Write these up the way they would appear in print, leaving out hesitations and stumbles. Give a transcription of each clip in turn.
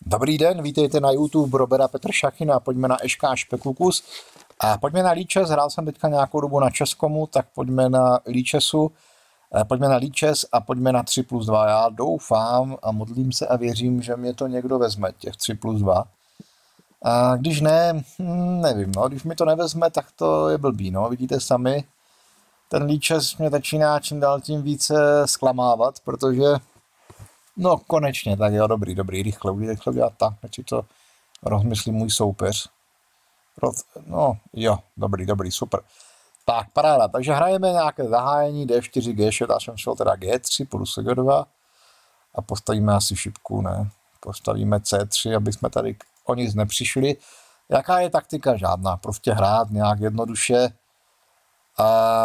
Dobrý den, vítejte na YouTube Robera Petršachina a pojďme na Eška Špekukus. A pojďme na Lichess, hrál jsem teďka nějakou dobu na Českomu, tak pojďme na Lichessu, pojďme na Lichess a pojďme na 3+2. Já doufám a modlím se a věřím, že mě to někdo vezme, těch 3+2. A když ne, nevím, no, když mi to nevezme, tak to je blbý, no, vidíte sami. Ten Lichess mě začíná čím dál tím více zklamávat, protože no konečně, tak jo, dobrý, rychle udělat tak, ať si to rozmyslí můj soupeř. No jo, dobrý, super. Tak, paráda, takže hrajeme nějaké zahájení D4, G6, já jsem šel teda G3 plus G2 a postavíme asi šipku, ne? Postavíme C3, aby jsme tady o nic nepřišli. Jaká je taktika? Žádná, prostě hrát nějak jednoduše a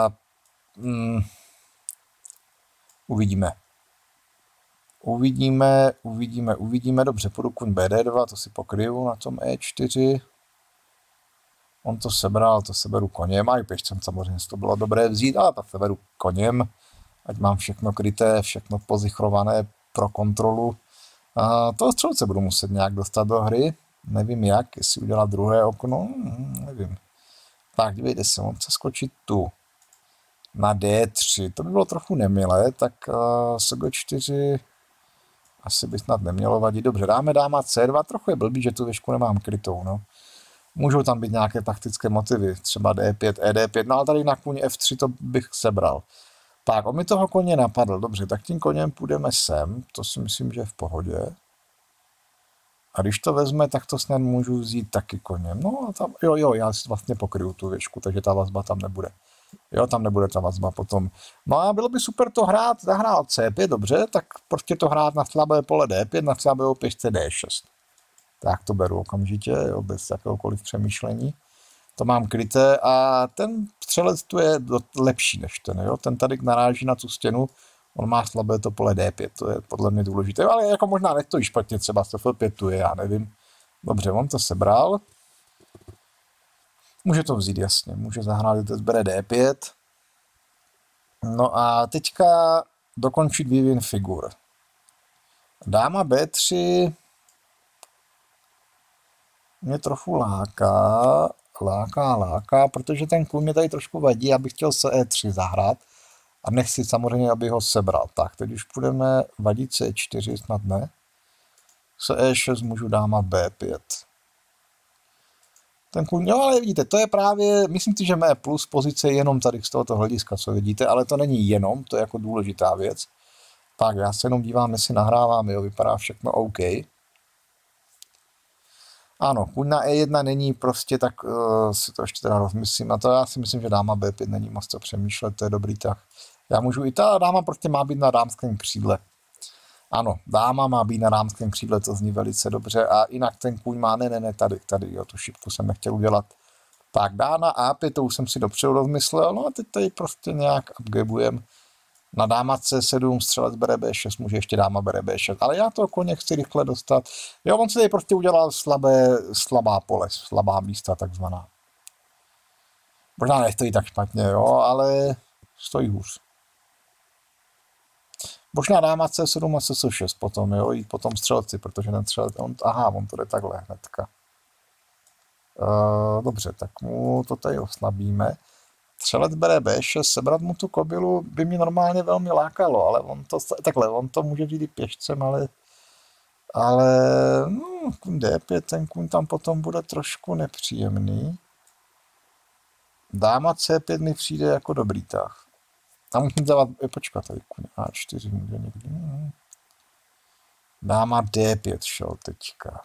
Uvidíme, dobře, půjdu kuň BD2, to si pokryju na tom E4. On to sebral, to seberu koněm, a i pěšcem samozřejmě to bylo dobré vzít, ale tak seberu koněm, ať mám všechno kryté, všechno pozichrované pro kontrolu. A toho střelce budu muset nějak dostat do hry, nevím jak, jestli udělat druhé okno, nevím. Tak, dívejte se, on chce skočit tu, na D3, to by bylo trochu nemilé, tak G4... asi by snad nemělo vadit. Dobře, dáme dáma C2, trochu je blbý, že tu věžku nemám krytou, no. Můžou tam být nějaké taktické motivy, třeba D5, ED5, no ale tady na kůň F3 to bych sebral. Tak, on mi toho koně napadl, dobře, tak tím koněm půjdeme sem, to si myslím, že je v pohodě. A když to vezme, tak to snad můžu vzít taky koněm. No a tam, jo, já si vlastně pokryju tu věžku, takže ta vazba tam nebude. Jo, tam nebude ta vazba potom. No a bylo by super to hrát, zahrál C5, dobře, tak prostě to hrát na slabé pole D5, na slabého pěšce D6. Tak to beru okamžitě, jo, bez jakéhokoliv přemýšlení. To mám kryté a ten střelec tu je lepší než ten, jo. Ten tady naráží na tu stěnu, on má slabé to pole D5, to je podle mě důležité, ale jako možná nestojí špatně, třeba F5 tu je, já nevím. Dobře, on to sebral. Může to vzít, jasně, může zahrát, že to zbere D5. No a teďka dokončit vývin figur. Dáma B3 mě trochu láká, protože ten kůň mě tady trošku vadí, abych chtěl se E3 zahrát a nechci samozřejmě, aby ho sebral. Tak, teď už půjdeme vadit C4, snad ne. Se E6 můžu dáma B5. Ten kůň, jo, ale vidíte, to je právě, myslím si, že mé plus pozice je jenom tady z tohoto hlediska, co vidíte, ale to není jenom, to je jako důležitá věc. Tak, já se jenom dívám, jestli nahrávám, jo, vypadá všechno OK. Ano, kůň na E1 není prostě, tak si to ještě teda rozmyslím, a to já si myslím, že dáma B5 není moc co přemýšlet, to je dobrý tah. Já můžu i ta dáma prostě má být na dámském křídle. Ano, dáma má být na dámském křídle, to zní velice dobře a jinak ten kůň má, ne, tady, jo, tu šipku jsem nechtěl udělat. Tak dá na A5, to už jsem si dopředu rozmyslel, no a teď tady prostě nějak upgabujem. Na dáma C7, střelec bere B6, může ještě dáma bere B6, ale já toho koně chci rychle dostat. Jo, on si tady prostě udělal slabá pole, slabá místa takzvaná. Možná nestojí tak špatně, jo, ale stojí hůř. Možná dáma C7 a C6 potom, jo, jít potom střelci, protože ten střelec, on to jde takhle hnedka. Dobře, tak mu to tady oslabíme. Střelec bere B6, sebrat mu tu kobylu by mě normálně velmi lákalo, ale on to může vzít i pěšcem, ale no, kůň D5, ten kůň tam potom bude trošku nepříjemný. Dáma C5 mi přijde jako dobrý tah. A musím dávat, počkat, tady kůň A4 může někdy. Dáma D5 šel teďka.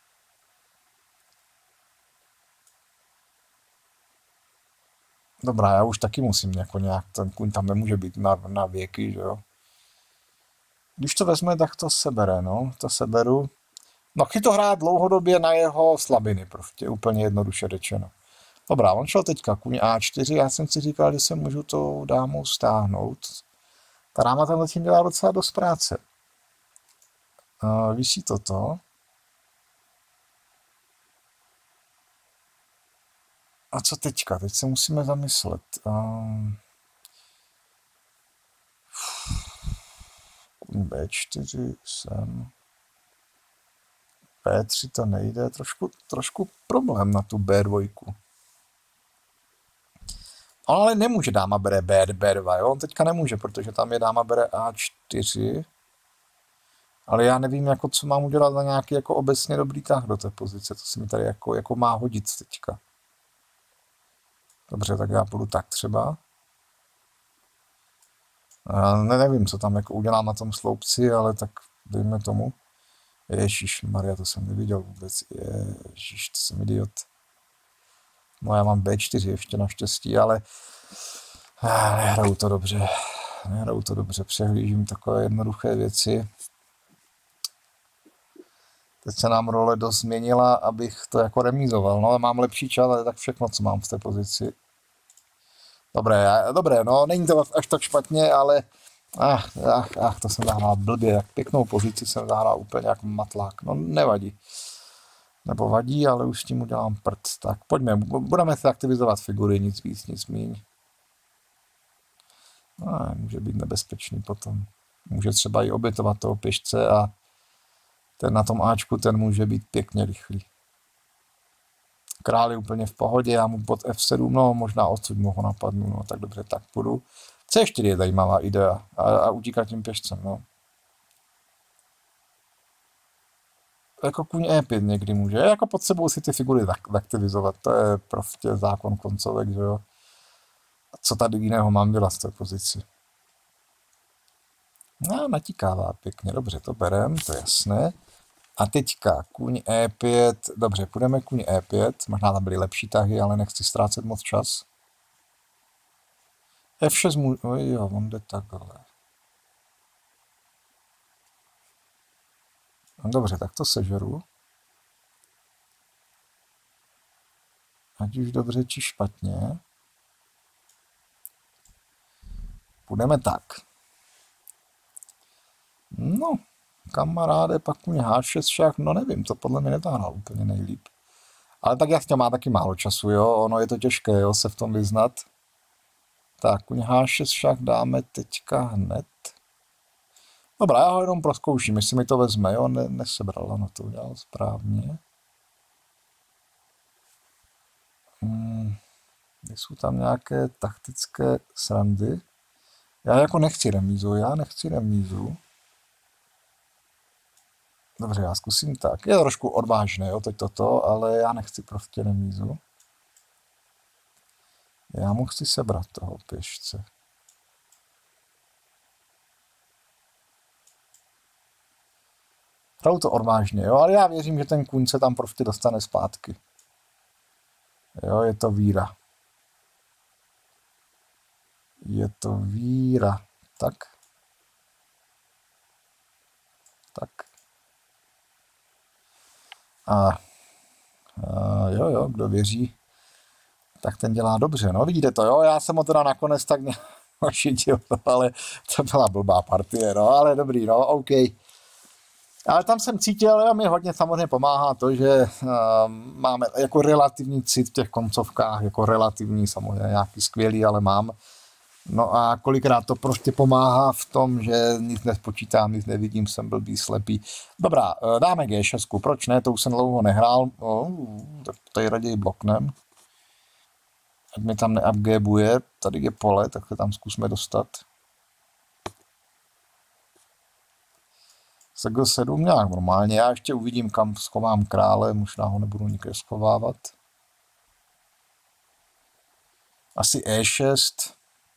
Dobrá, já už taky musím jako nějak, ten kůň tam nemůže být na věky, že jo. Když to vezme, tak to sebere, no, to seberu. No, chci to hrát dlouhodobě na jeho slabiny, prostě úplně jednoduše řečeno. Dobrá, on šel teďka kůň A4, já jsem si říkal, že se můžu tou dámou stáhnout. Ta dáma tam zatím dělá docela dost práce. Visí toto. A co teďka? Teď se musíme zamyslet. B4 sem. P3 to nejde, trošku problém na tu B2. Ale nemůže dáma bere B2, jo? On teďka nemůže, protože tam je dáma bere A4. Ale já nevím, jako, co mám udělat za nějaký jako obecně dobrý tah do té pozice. To se mi tady jako má hodit teďka. Dobře, tak já půjdu tak třeba. Nevím, co tam jako udělám na tom sloupci, ale tak dejme tomu. Ježíš Maria, to jsem neviděl vůbec. Ježíš, to jsem idiot. No já mám B4 ještě naštěstí, ale nehraju to dobře. Přehlížím takové jednoduché věci. Teď se nám role dost změnila, abych to jako remízoval. No ale mám lepší čas, ale tak všechno, co mám v té pozici. Dobré, no není to až tak špatně, ale to jsem zahrál blbě, jak pěknou pozici jsem zahrál úplně jak matlák, no nevadí. Nebo vadí, ale už s tím udělám prd. Tak pojďme, budeme se aktivizovat figury, nic víc, nic míň. No, může být nebezpečný potom. Může třeba i obětovat toho pěšce a ten na tom Ačku, ten může být pěkně rychlý. Král je úplně v pohodě, já mu pod F7, no možná odsud mohu napadnout, no tak dobře, tak půjdu. C4 je zajímavá idea a utíkat tím pěšcem, no. Jako kůň E5 někdy může, jako pod sebou si ty figury aktivizovat, to je prostě zákon koncovek, že jo. A co tady jiného mám dělat z té pozici? No, natíkává pěkně, dobře, to berem, to je jasné. A teďka kůň E5, dobře, půjdeme kůň E5, možná tam byly lepší tahy, ale nechci ztrácet moc čas. F6 jo, on jde takhle. No, dobře, tak to sežeru. Ať už dobře, či špatně. Půjdeme tak. No, kamaráde, pak kůň H6 šach, no nevím, to podle mě nezahrál úplně nejlíp. Ale tak jasně má taky málo času, jo, ono je to těžké, jo, se v tom vyznat. Tak, kůň H6 šach dáme teďka hned. Dobrá, já ho jenom prozkouším, jestli mi to vezme, jo, nesebral, ano, to udělal správně. Jsou tam nějaké taktické srandy. Já jako nechci remízu, Dobře, já zkusím tak. Je to trošku odvážné, jo, teď toto, ale já nechci prostě remízu. Já mu chci sebrat toho pěšce. Hraju to odvážně, jo, ale já věřím, že ten kůň se tam prostě dostane zpátky. Jo, je to víra. Tak. Jo, kdo věří, tak ten dělá dobře. No vidíte to, jo, já jsem ho teda nakonec tak nějak ošitil, ale to byla blbá partie, no, ale dobrý, no, OK. Ale tam jsem cítil, a mi hodně samozřejmě pomáhá to, že máme jako relativní cit v těch koncovkách, jako relativní, samozřejmě nějaký skvělý, ale mám. No a kolikrát to prostě pomáhá v tom, že nic nespočítám, nic nevidím, jsem blbý, slepý. Dobrá, dáme G6, proč ne, to už jsem dlouho nehrál, tak tady raději bloknem. Ať mi tam neupgabuje, tady je pole, tak se tam zkusme dostat. G7 nějak normálně, já ještě uvidím, kam schovám krále, možná ho nebudu nikde schovávat. Asi E6.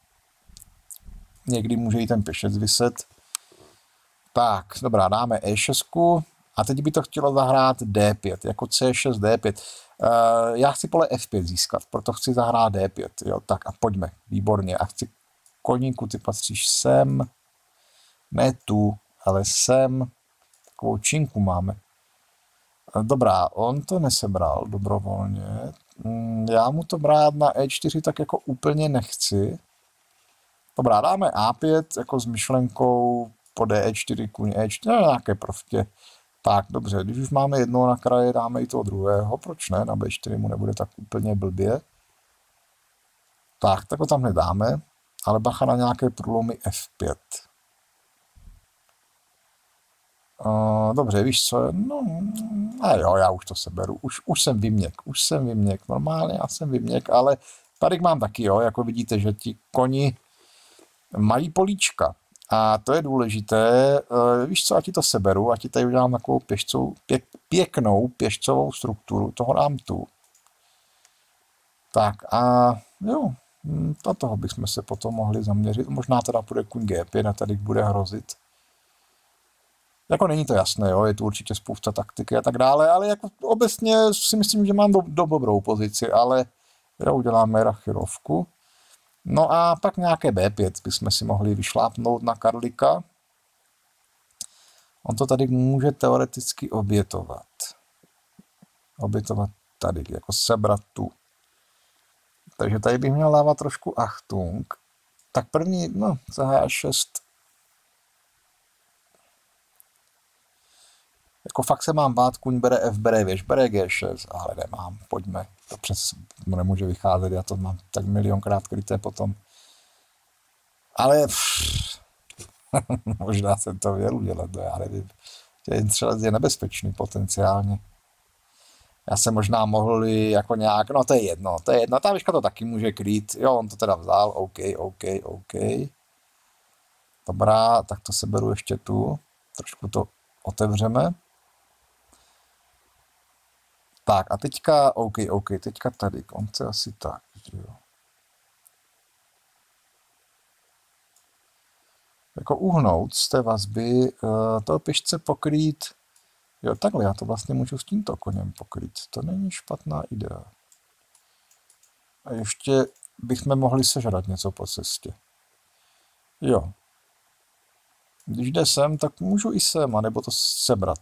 Někdy může i ten pěšec vyset. Tak, dobrá, dáme E6. A teď by to chtělo zahrát D5, jako C6, D5. Já chci pole F5 získat, proto chci zahrát D5. Jo, tak a pojďme, výborně. A chci koníku, ty patříš sem. Ne tu, ale sem. Takovou činku máme. Dobrá, on to nesebral dobrovolně. Já mu to brát na E4 tak jako úplně nechci. Dobrá, dáme A5 jako s myšlenkou po D4, kůň E4, nějaké prostě. Tak, dobře, když už máme jednoho na kraji, dáme i toho druhého, proč ne, na B4 mu nebude tak úplně blbě. Tak ho tam nedáme, ale bacha na nějaké průlomy F5. Dobře, víš co, no, A jo, já už to seberu. Už jsem vyměk. Normálně já jsem vyměk, ale tady mám taky, jo, jako vidíte, že ti koni mají políčka. A to je důležité, víš co, ať ti to seberu, ať ti tady udělám takovou pěknou pěšcovou strukturu, toho dám tu. Tak a jo, do toho bychom se potom mohli zaměřit. Možná teda půjde kůň G5 a tady bude hrozit. Jako není to jasné, jo, je tu určitě spousta taktiky a tak dále, ale jako obecně si myslím, že mám dobrou pozici, ale jo, uděláme rachirovku. No a pak nějaké B5 bychom si mohli vyšlápnout na Karlika. On to tady může teoreticky obětovat. Obětovat tady, jako sebrat tu. Takže tady bych měl dávat trošku Achtung. Tak první, no, za H6. Jako fakt se mám bát, kuň bere F, bere věž, bere G6, ale nemám, pojďme. To přes nemůže vycházet, já to mám tak milionkrát kryté potom. Ale možná jsem to měl udělat, no já nevím. Ten střelec je nebezpečný potenciálně. Já jsem možná mohl jako nějak, no to je jedno. Ta výška to taky může krýt, jo, on to teda vzal, OK. Dobrá, tak to seberu ještě tu, trošku to otevřeme. Tak a teďka, OK, teďka tady, konce asi tak, jo. Jako uhnout z té vazby, toho pěšce pokrýt, jo takhle, já to vlastně můžu s tímto koněm pokrýt, to není špatná idea. A ještě bychom mohli sežrat něco po cestě. Jo. Když jde sem, tak můžu i sem, anebo to sebrat.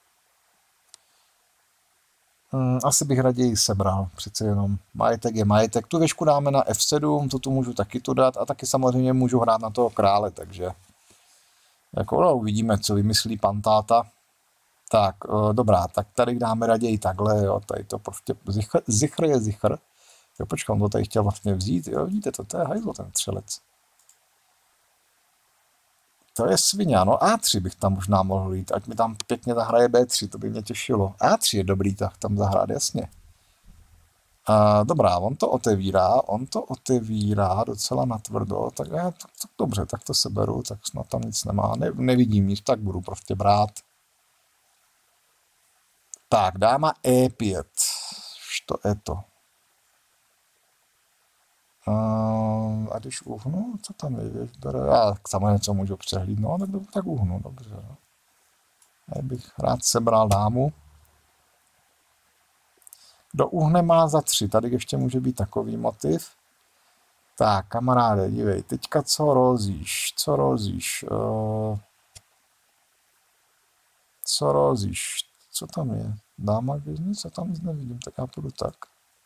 Asi bych raději sebral, přece jenom majetek je majetek. Tu věžku dáme na F7, to tu můžu taky tu dát a taky samozřejmě můžu hrát na toho krále, takže jako no, uvidíme, co vymyslí pan táta. Tak, dobrá, tak tady dáme raději takhle, jo, tady to prostě zichr je zichr. Jo, počkej, on to tady chtěl vlastně vzít, jo, vidíte to je hajzlo ten střelec. To je svině, no A3 bych tam možná mohl jít, ať mi tam pěkně zahraje B3, to by mě těšilo. A3 je dobrý, tak tam zahrát, jasně. Dobrá, on to otevírá docela natvrdo, tak já, tak dobře, tak to seberu, tak snad tam nic nemá, nevidím nic, tak budu prostě brát. Tak, dáma E5, to je to. A když uhnu, co tam je? Já samozřejmě něco můžu přehlídnout, tak uhnu, dobře. Já bych rád sebral dámu. Kdo uhne má za 3, tady ještě může být takový motiv. Tak, kamaráde, dívej, teďka co rozíš? Co tam je? Dáma věznice, co tam nic nevidím, tak já půjdu tak.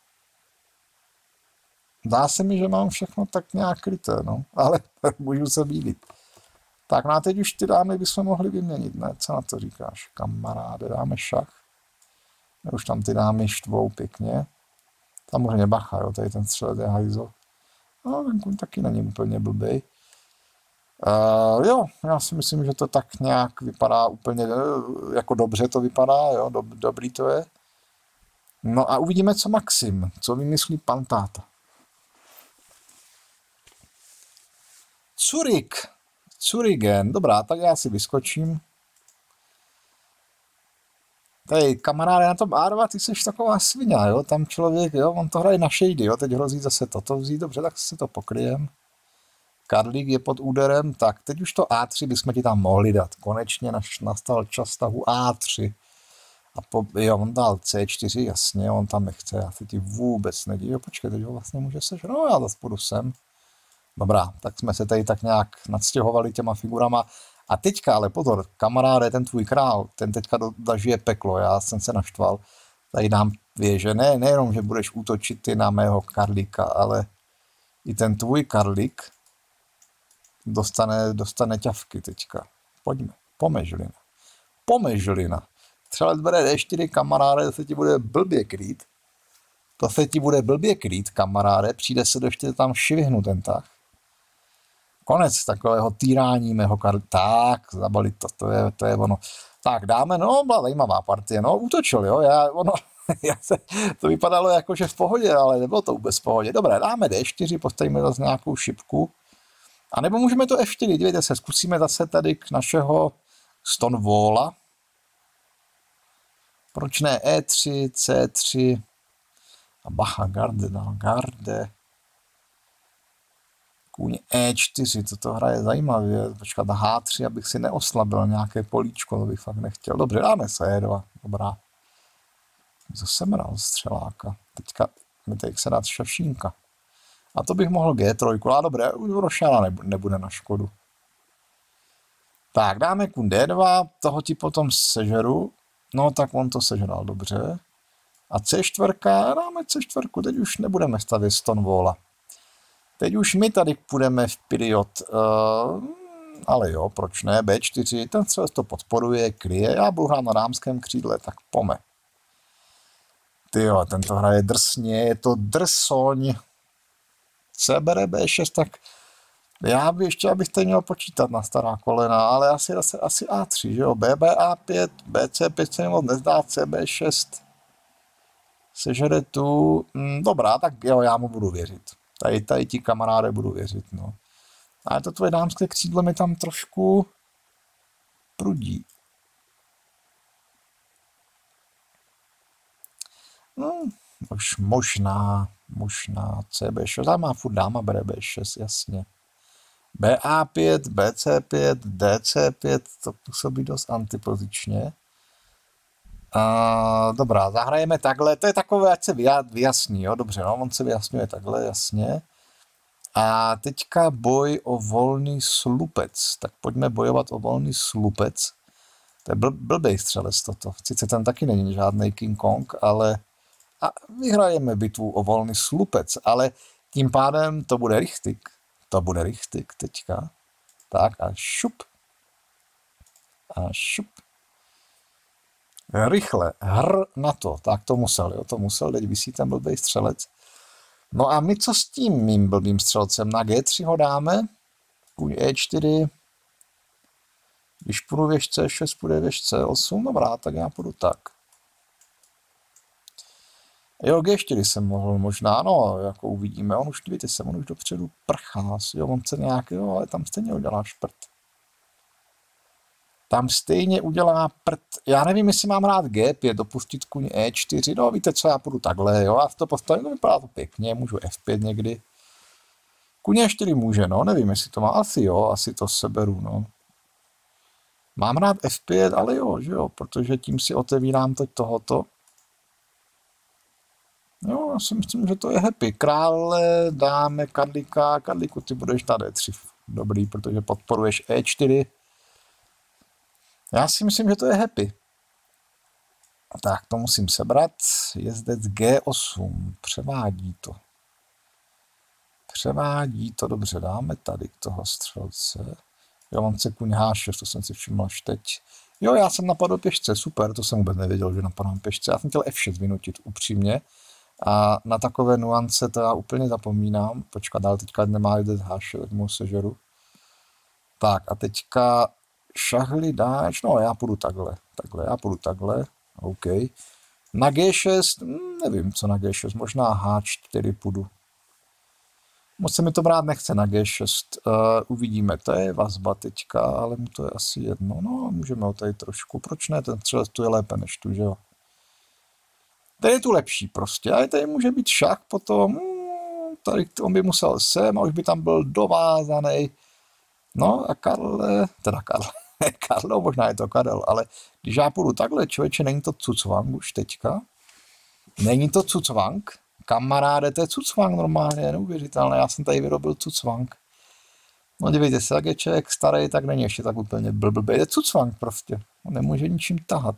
Dá se mi, že mám všechno tak nějak kryté, no, ale můžu se bílit. Tak no a teď už ty dámy bychom mohli vyměnit, ne? Co na to říkáš, kamaráde, dáme šach. Už tam ty dámy štvou pěkně. Samozřejmě bacha, jo, tady ten střelec je hajzl. No, ten kuň taky není úplně blbej. Jo, já si myslím, že to tak nějak vypadá úplně, jako dobře to vypadá, jo, dobrý to je. No a uvidíme, co Maxim, co vymyslí pan táta. Zurigen, dobrá, tak já si vyskočím. Tady, kamaráde, na tom A2, ty jsi taková svině, jo, tam člověk, jo, on to hraje na shady, jo, teď hrozí zase toto vzít, dobře, tak si to pokryjem. Karlík je pod úderem, tak teď už to A3 bychom ti tam mohli dát, konečně nastal čas tahu A3. A jo, on dal C4, jasně, on tam nechce, já se ti vůbec nedívím, počkej, teď ho vlastně může sežrat, no já zase půjdu sem. Dobrá, tak jsme se tady tak nějak nadstěhovali těma figurama. A teďka, ale pozor, kamaráde, ten tvůj král, ten teďka zažije peklo, já jsem se naštval. Tady dám věže, nejenom, že budeš útočit ty na mého Karlíka, ale i ten tvůj Karlík dostane ťavky teďka. Pojďme, pomežlina. Střelec bere D4, kamaráde, to se ti bude blbě krýt. Kamaráde, přijde se ještě tam švihnu ten tah. Konec takového týrání mého Karlíka. Tak, zabalit to je ono. Tak dáme, no, byla zajímavá partie, no, útočil, jo, to vypadalo jako, že v pohodě, ale nebylo to vůbec v pohodě. Dobré, dáme D4, postavíme zase nějakou šipku, a nebo můžeme to F4, dívejte se, zkusíme zase tady k našeho Stonewalla. Proč ne E3, C3, a bacha, garde, kůň E4, toto hraje zajímavě, počkat H3, abych si neoslabil nějaké políčko, to bych fakt nechtěl. Dobře, dáme se E2, dobrá. Zase bral střeláka, teďka mi tady se dát šašínka. A to bych mohl G3, ale dobré, rošála nebude na škodu. Tak, dáme kůň D2, toho ti potom sežeru, no tak on to sežral dobře. A C4, dáme C4, teď už nebudeme stavět Stonewalla. Teď už my tady půjdeme v period, ale jo, proč ne, B4, ten střelec to podporuje, kryje, já budu hrát na dámském křídle, tak pome. Tyjo, ten to hraje drsně, je to drsoň. C bere B6, tak já bych ještě, abych tady měl počítat na stará kolena, ale asi A3, že jo, BB-A5, BC5 se mi moc nezdá, CB6 sežere tu, dobrá, tak jo, já mu budu věřit. Tady ti kamaráde budu věřit, no. Ale to tvoje dámské křídlo mi tam trošku prudí. No, už možná CB6, ale má furt dáma bere B6, jasně. BA5, BC5, DC5, to působí dost antipozičně. Dobrá, zahrajeme takhle, to je takové, ať se vyjasní, jo, dobře, no, on se vyjasňuje takhle, jasně. A teďka boj o volný slupec, tak pojďme bojovat o volný slupec. To je blbej střelec toto, sice ten taky není žádný King Kong, ale a vyhrajeme bitvu o volný slupec, ale tím pádem to bude richtig teďka. Tak a šup. Rychle, na to, tak to musel, teď visí ten blbej střelec. No a my co s tím mým blbým střelcem? Na G3 ho dáme, kůň E4, když půjdu věž C6, půjde věž C8, dobrá, tak já půjdu tak. Jo, G4 jsem mohl možná, no, jako uvidíme, on už dopředu prchá, jo, on chce nějakého, ale tam stejně udělá šprt. Já nevím, jestli mám rád G5, dopustit kůň E4, no víte co, já půjdu takhle, jo, a to postavím, no vypadá to pěkně, můžu F5 někdy. Kůň E4 může, no, nevím, jestli to má, asi to seberu, no. Mám rád F5, ale jo, že jo, protože tím si otevírám teď tohoto. Jo, já si myslím, že to je happy. Krále, dáme Karlíku, ty budeš na D3. Dobrý, protože podporuješ E4. Já si myslím, že to je happy. Tak, to musím sebrat. Jezdec G8. Převádí to, dobře, dáme tady k toho střelce. Jo, on se kůň H6, to jsem si všiml až teď. Jo, já jsem napadl pěšce, super, to jsem vůbec nevěděl, že napadám pěšce. Já jsem chtěl F6 vynutit, upřímně. A na takové nuance to já úplně zapomínám. Počkat, ale teďka nemá jezdec H6, tak mu sežeru. Tak a teďka šahli dáč, no já půjdu takhle, OK. Na G6, nevím co na G6, možná H4 půjdu. Moc se mi to brát nechce na G6, uvidíme, to je vazba teďka, ale mu to je asi jedno, no můžeme ho tady trošku, proč ne, ten střelec tu je lépe než tu, že jo. Tady je tu lepší prostě, ale tady může být šach potom, tady on by musel sem a už by tam byl dovázaný. No a Karlo, možná je to Karel, ale když já půjdu takhle, člověče, není to cucvang už teďka? Není to cucvang? Kamaráde, to je cucvang normálně, neuvěřitelné, já jsem tady vyrobil cucvang. No dívejte se, jak je člověk starý, tak není ještě tak úplně blbý, je cucvang prostě, on nemůže ničím tahat.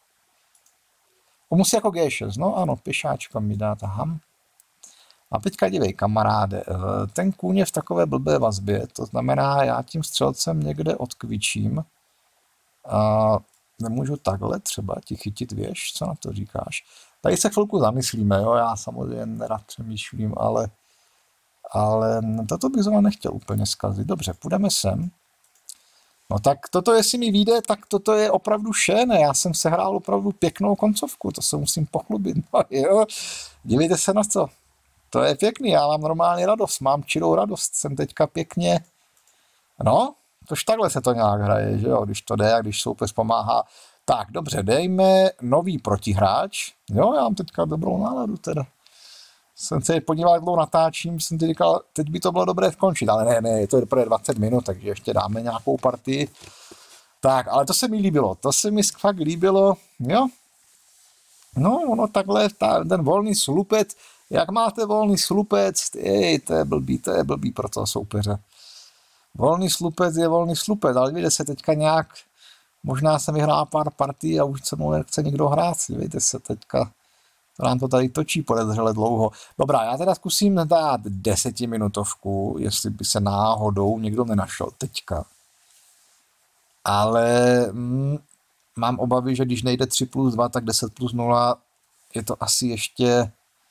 On musí jako G6, no ano, pěšáčka mi dá, tahám. A teďka dívej, kamaráde, ten kůň je v takové blbé vazbě, to znamená, já tím střelcem někde odkvičím a nemůžu takhle třeba ti chytit věž, co na to říkáš? Tady se chvilku zamyslíme, jo, já samozřejmě nerad přemýšlím, ale toto bych zrovna nechtěl úplně zkazit. Dobře, půjdeme sem. No tak toto, jestli mi vyjde, tak toto je opravdu šéne. Já jsem sehrál opravdu pěknou koncovku, to se musím pochlubit. No jo, dívejte se na to. To je pěkný, já mám normálně radost, mám čirou radost, jsem teďka pěkně, no, tož takhle se to nějak hraje, že jo, když to jde a když soupeř pomáhá. Tak, dobře, dejme nový protihráč, jo, já mám teďka dobrou náladu teda. Jsem se podíval, jak dlouho natáčím, jsem si říkal, teď by to bylo dobré skončit, ale ne, je to teprve 20 minut, takže ještě dáme nějakou partii. Tak, ale to se mi líbilo, to se mi fakt líbilo, jo. No, ono takhle, ten volný slupec, jak máte volný slupec, to je blbý pro toho soupeře. Volný slupec je volný slupec, ale vidíte se teďka nějak, možná jsem vyhrál pár partií a už se mnou nechce nikdo hrát, vidíte se teďka, to nám to tady točí podezřele dlouho. Dobrá, já teda zkusím dát 10minutovku, jestli by se náhodou někdo nenašel teďka. Ale mám obavy, že když nejde 3+2, tak 10+0 je to asi ještě...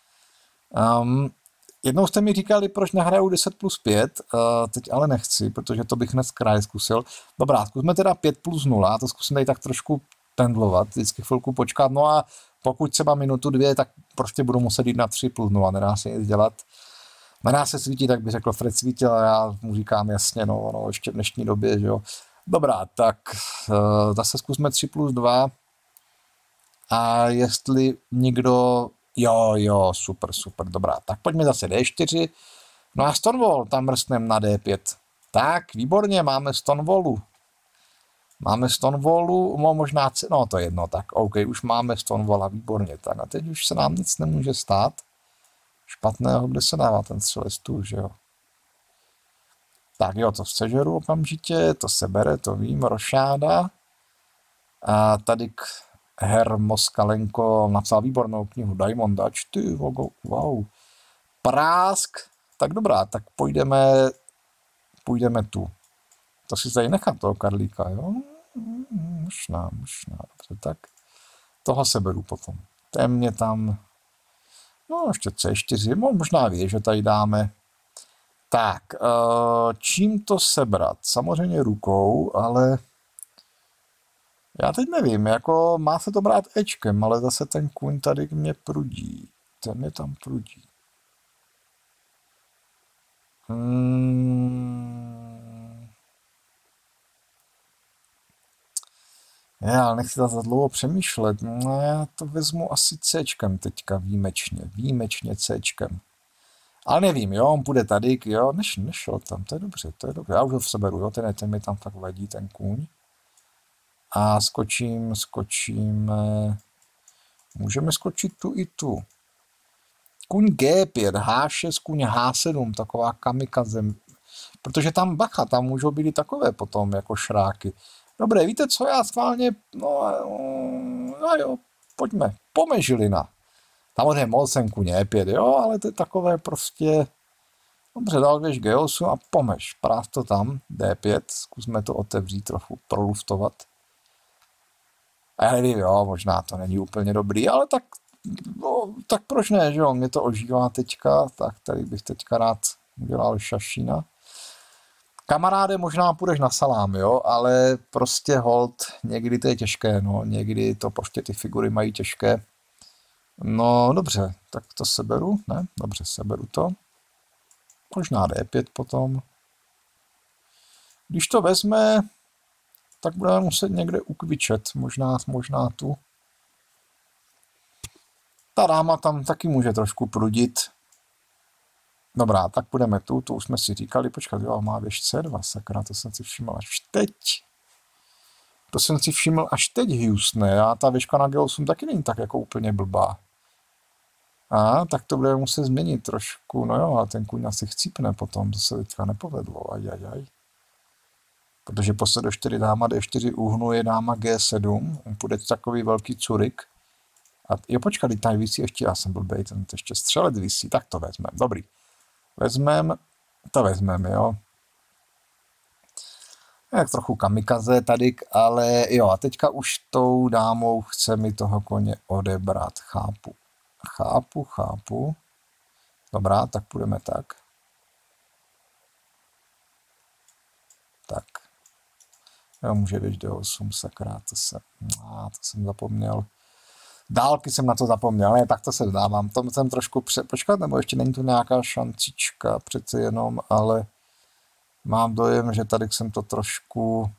jednou jste mi říkali, proč nehraju 10+5, teď ale nechci, protože to bych hned kraj zkusil. Dobrá, zkusme teda 5+0, to zkusím tady tak trošku pendlovat, vždycky chvilku počkat, no a pokud třeba minutu, 2, tak prostě budu muset jít na 3+0, nedá se nic dělat. Nedá se svítit, tak by řekl Fred Svítil, a já mu říkám jasně, no ještě v dnešní době, že jo. Dobrá, tak zase zkusme 3+2 a jestli někdo, jo, super, dobrá, tak pojďme zase D4, no a Stonewall tam mrstnem na D5, tak, výborně, máme Stonewallu, no možná, no to je jedno, tak OK, už máme Stonewalla, výborně, tak a teď už se nám nic nemůže stát, špatného, kde se dává ten střelec tu, že jo. Tak jo, to sežeru okamžitě, to se bere, to vím, rošáda. A tady Herr Moskalenko napsal výbornou knihu Diamondač, ty vogo, wow. Prásk, tak dobrá, tak půjdeme tu. To si tady nechat toho Karlíka, jo? Možná, dobře, tak toho se beru potom. Ten mě tam, no ještě C4, možná ví, že tady dáme. Tak, čím to sebrat? Samozřejmě rukou, ale já teď nevím, jako má se to brát Ečkem, ale zase ten kůň tady mě prudí. Ten mě tam prudí. Já nechci za dlouho přemýšlet, no já to vezmu asi Cčkem teďka výjimečně Cčkem. Ale nevím, jo, on půjde tady, jo, nešel tam, to je dobře, já už ho seberu, jo, ten mi tam fakt vadí, ten kůň. A skočím, můžeme skočit tu i tu. Kůň G5, H6, kůň H7, taková kamikaze, protože tam bacha, tam můžou být i takové potom, jako šráky. Dobré, víte co, já schválně, no jo, pojďme, Pomežilina. Samozřejmě mohl jsem kůň E5, jo, ale to je takové prostě, dobře, dal věž G8 a Pomeš, práv to tam, D5, zkusme to otevřít trochu, proluftovat. A já nevím, jo, možná to není úplně dobrý, ale tak, no, tak proč ne, že jo, mě to ožívá teďka, tak tady bych teďka rád udělal šašína. Kamaráde, možná půjdeš na salám, jo, ale prostě hold, někdy to je těžké, no, někdy to prostě ty figury mají těžké. No, dobře, tak to seberu, ne, dobře, seberu to. Možná D5 potom. Když to vezme, tak budeme muset někde ukvičet, možná tu. Ta dáma tam taky může trošku prudit. Dobrá, tak půjdeme tu už jsme si říkali, počkat, jo, má věž C2, sakra, to jsem si všiml až teď. To jsem si všiml až teď, Houstone, a ta věžka na G8 taky není tak jako úplně blbá. A tak to budeme muset změnit trošku, no jo, a ten kůň asi chcípne potom, to se teďka nepovedlo, ajajaj. Protože po D4 dáma D4 uhnu je dáma G7, on půjde takový velký curik. A jo, počkat, tady visí ještě, já jsem blbej, ten ještě střelec visí, tak to vezmeme, dobrý. To vezmeme, jo. Jak trochu kamikaze tady, ale jo, a teďka už tou dámou chce mi toho koně odebrat, chápu. Dobrá, tak půjdeme tak. Tak. Jo, může být D8, sakra, to jsem zapomněl. Dálky jsem na to zapomněl, ne, tak to se vzdávám. To jsem trošku počkat, nebo ještě není tu nějaká šancička, přece jenom, ale mám dojem, že tady jsem to trošku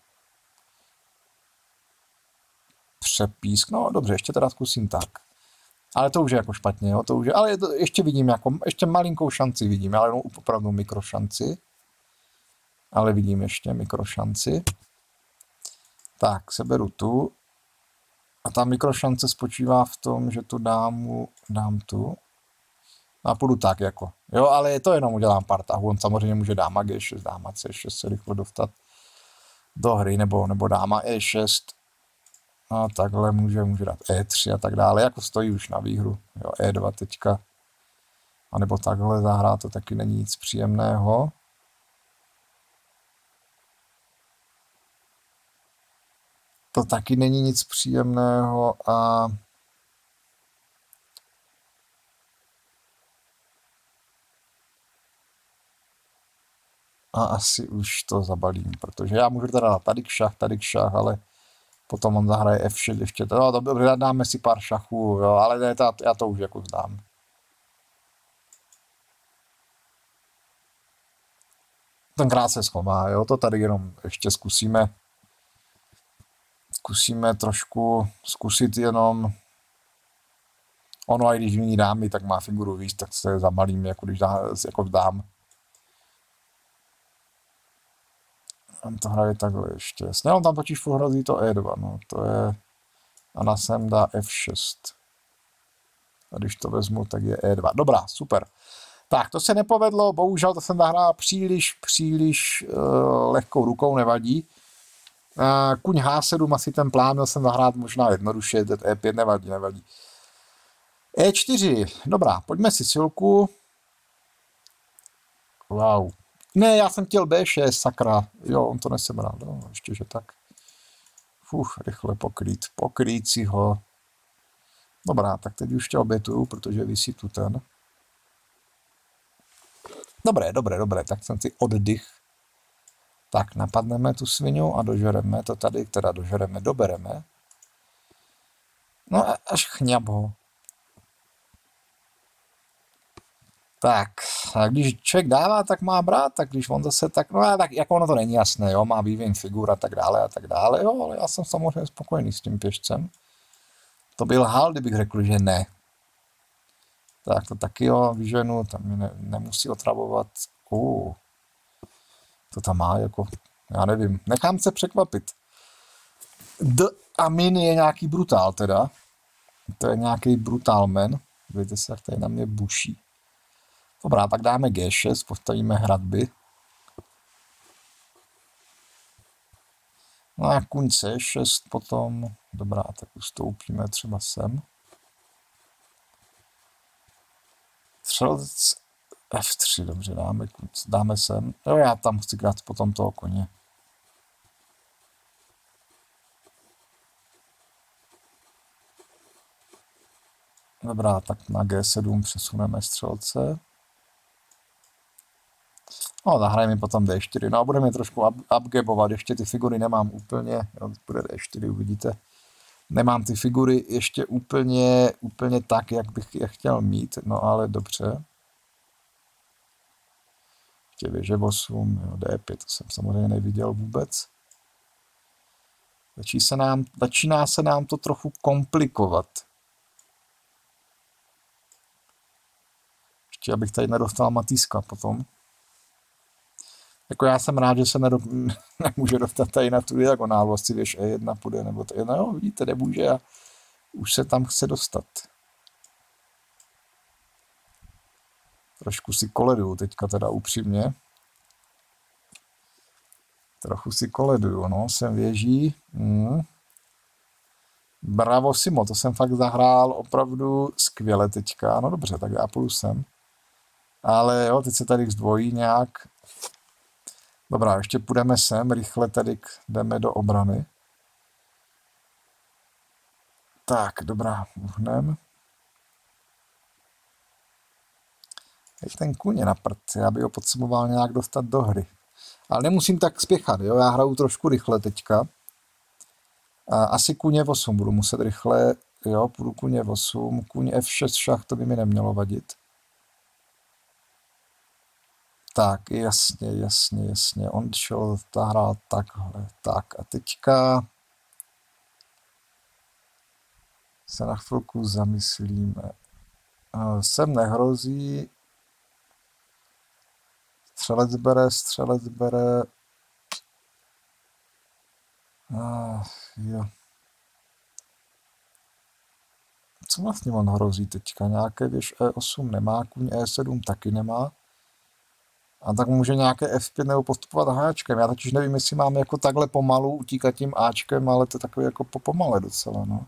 přepísk. No dobře, ještě teda zkusím tak. Ale to už je jako špatně, jo, to už je, ale ještě vidím jako, ještě malinkou šanci vidím, ale jenom opravdu mikrošanci. Ale vidím ještě mikrošanci. Tak, seberu tu. A ta mikrošance spočívá v tom, že tu dámu dám tu. A půjdu tak jako. Jo, ale to jenom udělám pár tahů. On samozřejmě může dáma G6, dáma C6 se rychle dostat do hry, nebo dáma E6. A takhle může dát E3 a tak dále. Jako stojí už na výhru. Jo, E2 teďka. A nebo takhle zahrát, to taky není nic příjemného. To taky není nic příjemného a asi už to zabalím, protože já můžu teda dát tady k šach, ale potom on zahraje F6 ještě. No, dobře, dáme si pár šachů, jo, ale ne, já to už jako vzdám. Tenkrát se schová, jo, to tady jenom ještě zkusíme trošku zkusit jenom. Ono, a když jiný dámy, tak má figuru víc, tak se zabalím, jako když jako vzdám. On to hraje takhle ještě. Jasně, on tam totiž hrozí to E2, no, to je. A na sem dá F6. A když to vezmu, tak je E2. Dobrá, super. Tak, to se nepovedlo, bohužel to jsem zahrál příliš lehkou rukou, nevadí. Kuň H7, asi ten plán měl jsem zahrát možná jednoduše, E5 nevadí. E4, dobrá, pojďme si silku. Wow. Ne, já jsem chtěl B6, sakra. Jo, on to nesebral, no, ještě, že tak. Rychle pokrýt si ho. Dobrá, tak teď už tě obětuju, protože visí tu ten. Dobré, tak jsem si oddych. Tak, napadneme tu svinu a dožereme to tady, teda dobereme. No až chňab ho. Tak, a když člověk dává, tak má brát, tak když on zase tak, no tak jako ono to není jasné, jo, má vývin figur a tak dále, jo, ale já jsem samozřejmě spokojený s tím pěšcem. To by lhal, kdybych řekl, že ne. Tak to taky jo, vyženu, tam mi nemusí otravovat. To tam má jako, já nevím, nechám se překvapit. Amin je nějaký brutál teda. To je nějaký brutálman. Vidíte se, jak tady na mě buší. Dobrá, tak dáme G6, postavíme hradby. No a kuň C6 potom. Dobrá, tak ustoupíme třeba sem. Střelec F3, dobře, dáme sem. Jo, já tam chci krát potom toho koně. Dobrá, tak na G7 přesuneme střelce. No, zahrajeme potom D4. No a budeme trošku upgabovat, ještě ty figury nemám úplně, jo, bude D4, uvidíte. Nemám ty figury ještě úplně tak, jak bych je chtěl mít, no ale dobře. Ještě věže 8, jo, D5, to jsem samozřejmě neviděl vůbec. Začíná se nám to trochu komplikovat. Ještě abych tady nedostal Matýska potom. Jako já jsem rád, že se nemůže dostat tady na tu diagonálu, asi věž E1 půjde, nebo to jedna, jo, vidíte, nemůže a už se tam chce dostat. Trošku si koleduju teďka teda upřímně. Trochu si koleduju, no, jsem věží. Bravo Simo, to jsem fakt zahrál opravdu skvěle teďka, no dobře, tak já půjdu sem. Ale jo, teď se tady zdvojí nějak. Dobrá, ještě půjdeme sem, rychle tady jdeme do obrany. Tak, dobrá, uhnem. Teď ten kůň je na prd, já bych ho potřeboval nějak dostat do hry. Ale nemusím tak spěchat, jo, já hraju trošku rychle teďka. Asi kůň 8 budu muset rychle, jo, půjdu kůň 8, kůň F6 šach, to by mi nemělo vadit. Tak, jasně, on šel, zahrál takhle, tak a teďka se na chvilku zamyslíme. Sem nehrozí, střelec bere, jo. Co vlastně on hrozí teďka? Nějaké věž E8 nemá, kůň E7 taky nemá. A tak může nějaké F5 nebo postupovat háčkem. Já totiž nevím, jestli mám jako takhle pomalu utíkat tím Ačkem, ale to je takový jako pomale docela, no.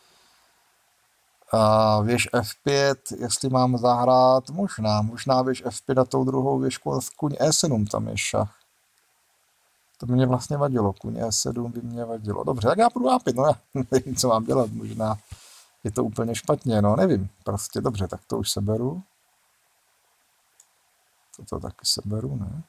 A věž F5, jestli mám zahrát, možná věž F5 a tou druhou věžku, kůň E7 tam je šach. To by mě vlastně vadilo, kůň E7 by mě vadilo. Dobře, tak já půjdu A5, no já nevím, co mám dělat, možná je to úplně špatně, no nevím, prostě dobře, tak to už seberu. Toto taky seberu, ne?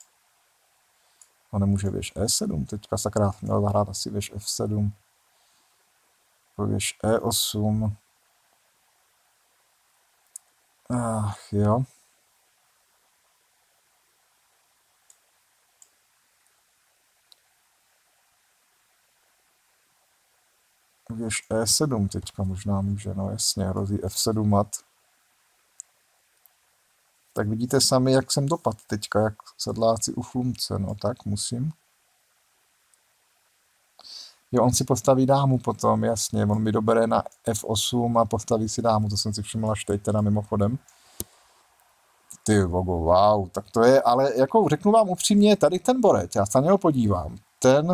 A nemůže věž E7, teďka sakra měl zahrát asi věž F7. Věž E8. Jo. Věž E7 teďka možná může, no jasně, hrozí F7 mat. Tak vidíte sami, jak jsem dopad teďka, jak sedláci u chlumce, no tak musím. Jo, on si postaví dámu potom, jasně, on mi dobere na F8 a postaví si dámu, to jsem si všiml až teď teda mimochodem. Ty vogo, wow, tak to je, ale jako řeknu vám upřímně, tady ten borec, já se na něho podívám, ten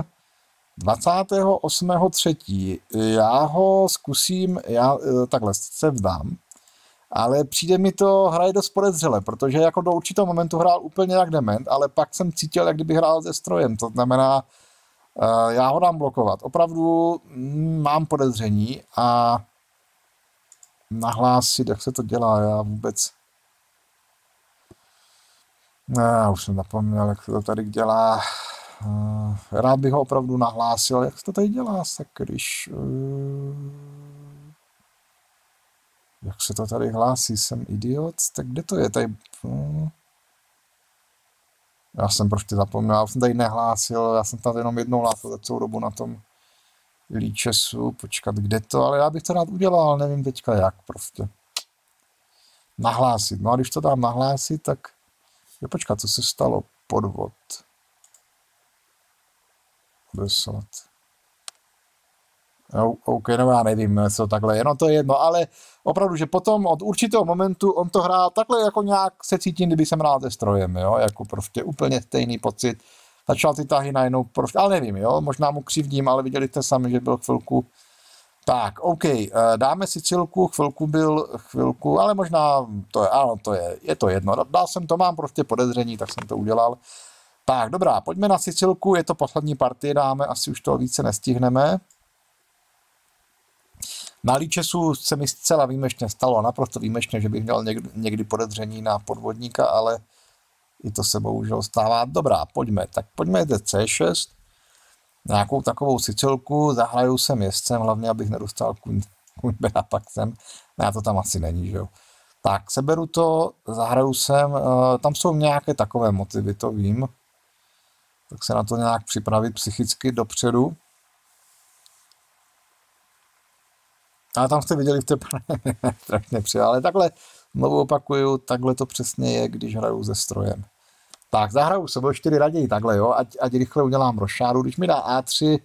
28.3. Já ho zkusím, takhle se vzdám, ale přijde mi to, hraje dost podezřele, protože jako do určitého momentu hrál úplně jak dement, ale pak jsem cítil, jak kdyby hrál se strojem, to znamená, já ho dám blokovat. Opravdu mám podezření a nahlásit, jak se to dělá, já vůbec... Já už jsem zapomněl, jak se to tady dělá. Rád bych ho opravdu nahlásil, jak se to tady dělá, sakryš. Jak se to tady hlásí, jsem idiot, tak kde to je tady? Já jsem prostě zapomněl, já jsem tady nehlásil, já jsem tady jenom jednou hlásil za celou dobu na tom líčesu, počkat, kde to, ale já bych to rád udělal, nevím teďka jak prostě. Nahlásit, no a když to dám nahlásit, tak jo, počkat, co se stalo? Podvod. Odeslat. OK, no já nevím, co takhle je, no to je jedno, ale opravdu, že potom od určitého momentu on to hrál takhle jako nějak se cítím, kdyby jsem hrál se strojem, jo, jako prostě úplně stejný pocit. Začal ty tahy najednou, prostě, ale nevím, jo, možná mu křivdím, ale viděli jste sami, že byl chvilku. Tak, OK, dáme si chvilku, ale možná to je, ano, je to jedno. Dal jsem to, mám prostě podezření, tak jsem to udělal. Tak, dobrá, pojďme na Sicilku, je to poslední partie, dáme, asi už toho více nestihneme. Na líčesu se mi zcela výjimečně stalo, naprosto výjimečně, že bych měl někdy podezření na podvodníka, ale i to se bohužel stává. Dobrá, pojďme, tak pojďme jít C6. Nějakou takovou Sicilku, zahraju sem jezdcem, hlavně abych nedostal kůň B a pak sem. Ne, to tam asi není, že jo. Tak, seberu to, zahraju sem, tam jsou nějaké takové motivy, to vím. Tak se na to nějak připravit psychicky dopředu. Ale tam jste viděli v té strašně přijel, ale takhle, znovu opakuju, takhle to přesně je, když hraju se strojem. Tak, zahraju se, 4 raději takhle, jo, ať rychle udělám rošádu, když mi dá A3,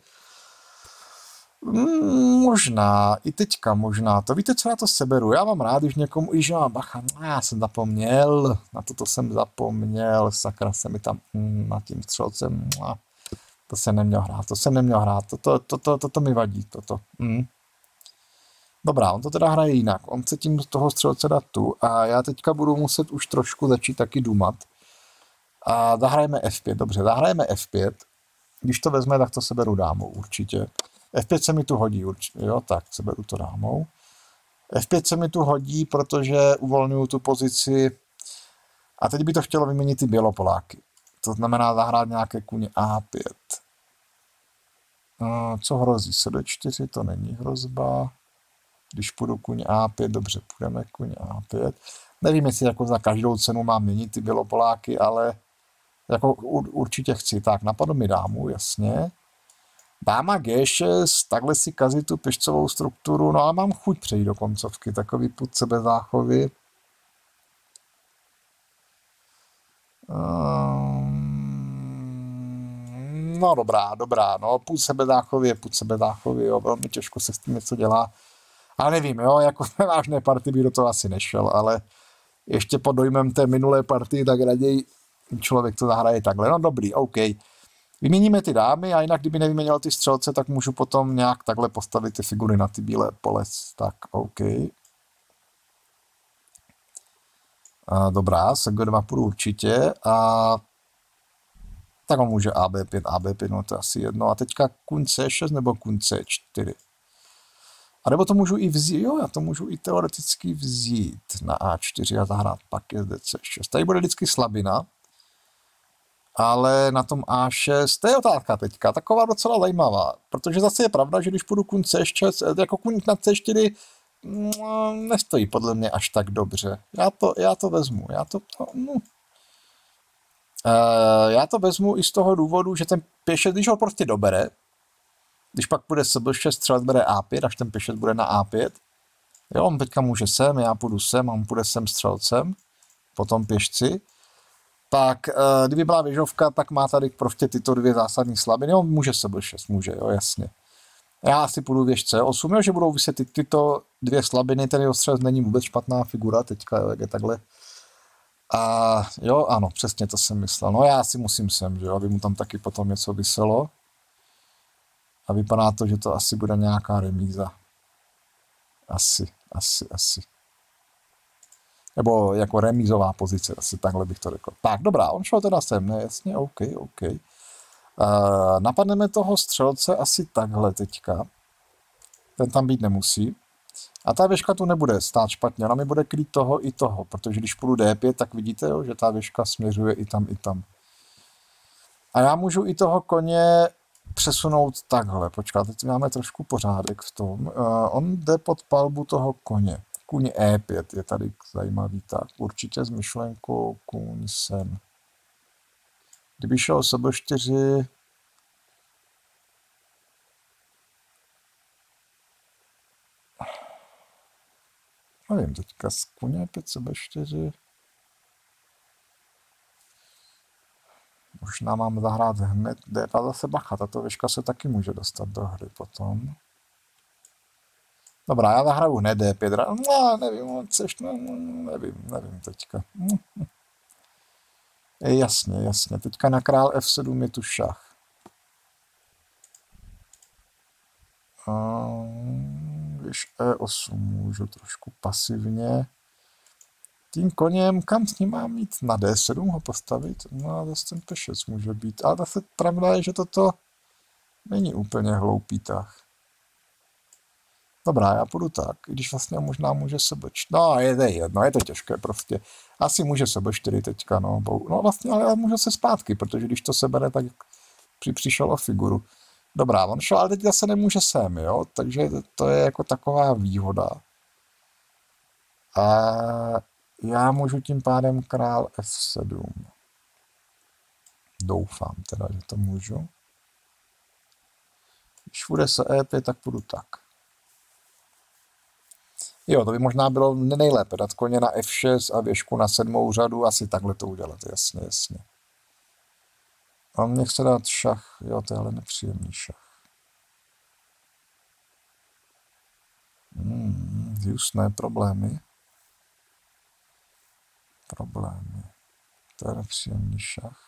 možná, i teďka možná, to víte, co já to seberu, já mám rád, když někomu, že mám bacha, já jsem zapomněl, na toto jsem zapomněl, sakra se mi tam nad tím střelcem, to jsem neměl hrát, toto mi vadí, toto. Dobrá, on to teda hraje jinak, on se tím z toho střelce dá tu a já teďka budu muset už trošku začít taky dumat. A zahrajeme F5, dobře, zahrajeme F5, když to vezme, tak to seberu dámou určitě. F5 se mi tu hodí určitě, jo, tak seberu to dámou. F5 se mi tu hodí, protože uvolňuju tu pozici a teď by to chtělo vyměnit ty bělopoláky. To znamená zahrát nějaké kuně A5. Co hrozí? CD4 to není hrozba. Když půjdu kuň A5, dobře, půjdeme kuň A5. Nevím, jestli jako za každou cenu mám měnit ty bělopoláky, ale jako určitě chci. Tak, napadlo mi dámu, jasně. Dáma G6, takhle si kazí tu pěšcovou strukturu, no ale mám chuť přejít do koncovky, takový pud sebezáchovy. No dobrá, no pud sebezáchovy, jo, velmi těžko se s tím něco dělá. Ale nevím, jo, jako v vážné partii bych do toho asi nešel, ale ještě pod dojmem té minulé partii, tak raději člověk to zahraje takhle. No dobrý, OK. Vyměníme ty dámy a jinak, kdyby nevyměnil ty střelce, tak můžu potom nějak takhle postavit ty figury na ty bílé pole. Tak, OK. Dobrá, se G2 půjdu určitě a tak on může AB5, no to je asi jedno. A teďka kuň C6 nebo kuň C4. A nebo to můžu i vzít, jo, já to můžu i teoreticky vzít na A4 a zahrát, pak je zde C6. Tady bude vždycky slabina, ale na tom A6, to je otázka teďka, taková docela zajímavá, protože zase je pravda, že když půjdu kuň C6, jako kuň na C4, nestojí podle mě až tak dobře. Já to vezmu, já to vezmu i z toho důvodu, že ten pěšec, když ho prostě dobere, když pak půjde SB6, střelec bere A5, až ten pěšec bude na A5, jo, on teďka může sem, já půjdu sem, on půjde sem střelcem, potom pěšci, tak kdyby byla věžovka, tak má tady prostě tyto dvě zásadní slabiny, on může SB6, může, jo, jasně. Já asi půjdu věž C8, jo, že budou vyset tyto dvě slabiny, ten jeho střelec není vůbec špatná figura, teďka, jo, jak je takhle. A jo, ano, přesně to jsem myslel. No já asi musím sem, že jo, aby mu tam taky potom něco vyselo. A vypadá to, že to asi bude nějaká remíza. Asi. Nebo jako remízová pozice, asi takhle bych to řekl. Tak, dobrá, on šel teda sem, ne, jasně, OK. Napadneme toho střelce asi takhle teďka. Ten tam být nemusí. A ta věžka tu nebude stát špatně, ona mi bude krýt toho i toho, protože když půjdu D5, tak vidíte, jo, že ta věžka směřuje i tam. A já můžu i toho koně přesunout takhle. Počkat, teď máme trošku pořádek v tom. On jde pod palbu toho koně. Kůň E5 je tady zajímavý, tak určitě s myšlenkou kůň sem. Kdyby šel SB4, nevím, teďka z kůň E5 SB4, možná mám zahrát hned D2, zase bacha, tato věžka se taky může dostat do hry potom. Dobrá, já zahraju hned D5, no, nevím teďka. Jasně, teďka na král F7 je tu šach. Když E8 můžu trošku pasivně. Tím koněm, kam s ním mám mít? Na D7 ho postavit? No a zase ten pešec může být. Ale zase pravda je, že toto není úplně hloupý tah. Dobrá, já půjdu tak, i když vlastně možná může SB4. No, je to těžké prostě. Asi může SB4 teďka, no vlastně, ale může se zpátky, protože když to sebere, tak přišel o figuru. Dobrá, on šel, ale teď zase nemůže sem, jo, takže to je jako taková výhoda. A já můžu tím pádem král F7. Doufám teda, že to můžu. Když bude se E5, tak půjdu tak. Jo, to by možná bylo nejlépe, dát koně na F6 a věžku na 7. řadu, asi takhle to udělat, jasně. A mě chce dát šach, jo, to je ale nepříjemný šach. Justné problémy. To je nepříjemný šach.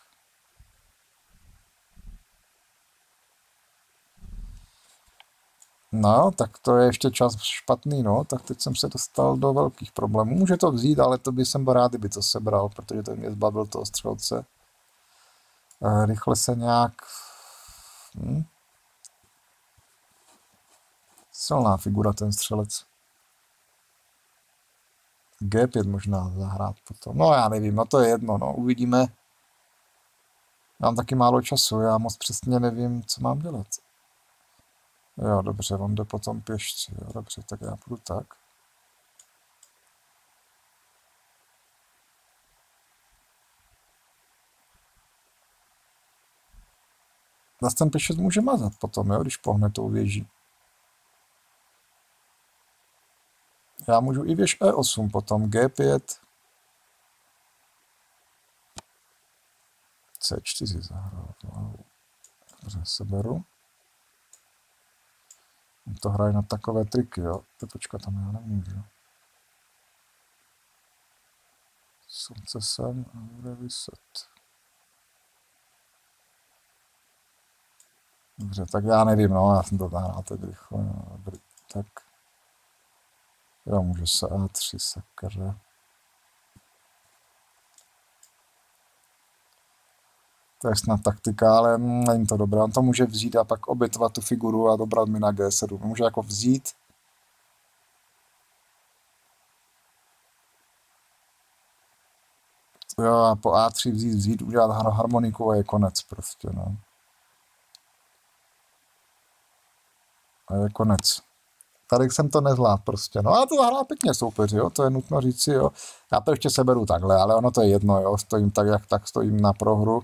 No, tak to je ještě čas špatný, no, tak teď jsem se dostal do velkých problémů. Může to vzít, ale to by jsem byl rád, kdyby to sebral, protože to mě zbavil toho střelce. Rychle se nějak... Silná figura ten střelec. G5 možná zahrát potom. No já nevím, no to je jedno, no, uvidíme. Mám taky málo času, já moc přesně nevím, co mám dělat. Jo, dobře, on jde potom pěšci, jo, dobře, tak já půjdu tak. Zase ten pěšec může mazat potom, jo, když pohne tou věží. Já můžu i věž E8 potom, G5, C4 zahrát, dobře, seberu. To hraje na takové triky, jo. Počkat, tam já nemůžu. Slunce sem a bude vyset. Dobře, tak já nevím, no, já jsem to zahrál teď rychle, no, dobrý, tak. Jo, může se A3, sakra. To je snad taktika, ale není to dobré. On to může vzít a pak obětovat tu figuru a dobrat mi na G7. Může jako vzít. Jo, a po A3 vzít, udělat harmoniku a je konec prostě, no. A je konec. Tady jsem to nezvládl prostě, no a to zahrál pěkně soupeři, jo, to je nutno říci, jo. Já to ještě seberu takhle, ale ono to je jedno, jo, stojím tak, jak tak stojím na prohru.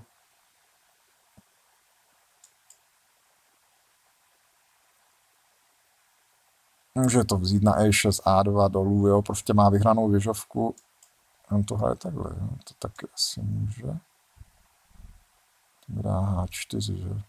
Může to vzít na E6, A2 dolů, jo, prostě má vyhranou věžovku. On to hraje takhle, jo, to taky asi může. To dá H4, že?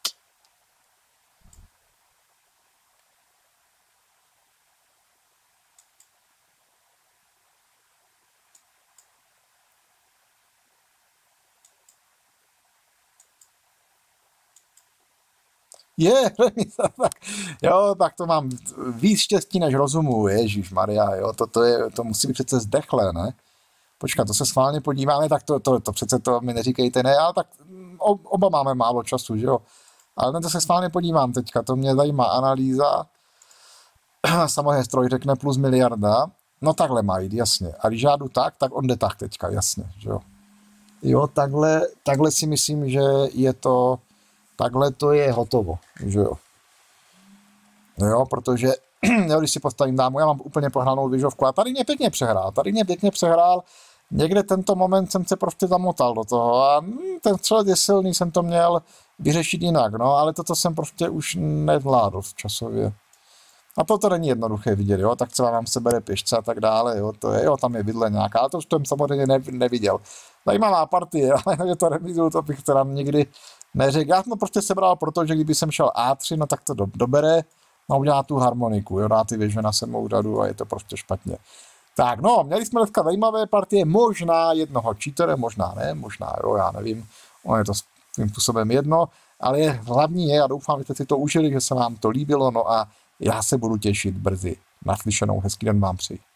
Je, tak, jo, tak to mám víc štěstí než rozumu, ježišmarja, jo, to musí být přece zdechlé, ne? Počkat, to se schválně podíváme, tak to přece to mi neříkejte, ne, ale tak oba máme málo času, že jo? Ale to se schválně podívám teďka, to mě zajímá analýza, samozřejmě stroj řekne plus miliarda, no takhle má jít, jasně, a když já jdu tak on jde tak teďka, jasně, že jo? Jo, takhle si myslím, že je to, takhle to je hotovo, že jo? Jo, protože jo, když si postavím dámu, já mám úplně pohranou věžovku a tady mě pěkně přehrál, někde tento moment jsem se prostě zamotal do toho a ten střelec je silný, jsem to měl vyřešit jinak, no, ale toto jsem prostě už nevládl v časově. A to není jednoduché vidět, jo, tak třeba nám se bere pěšce a tak dále, jo, to je, jo, tam je vidle nějaká, ale to jsem samozřejmě neviděl. Zajímavá partie, ale že to remizu, to bych teda nikdy neřekl. Já jsem to prostě sebral, protože kdyby jsem šel A3, no tak to dobere, no udělá tu harmoniku, jo, dá ty věže na 7. řadu a je to prostě špatně. Tak, no, měli jsme dneska zajímavé partie, možná jednoho cheatera, možná ne, možná jo, já nevím, ono je to svým způsobem jedno, ale hlavní je, a doufám, že jste si to užili, že se vám to líbilo, no a já se budu těšit brzy. Naslyšenou, hezký den vám přeji.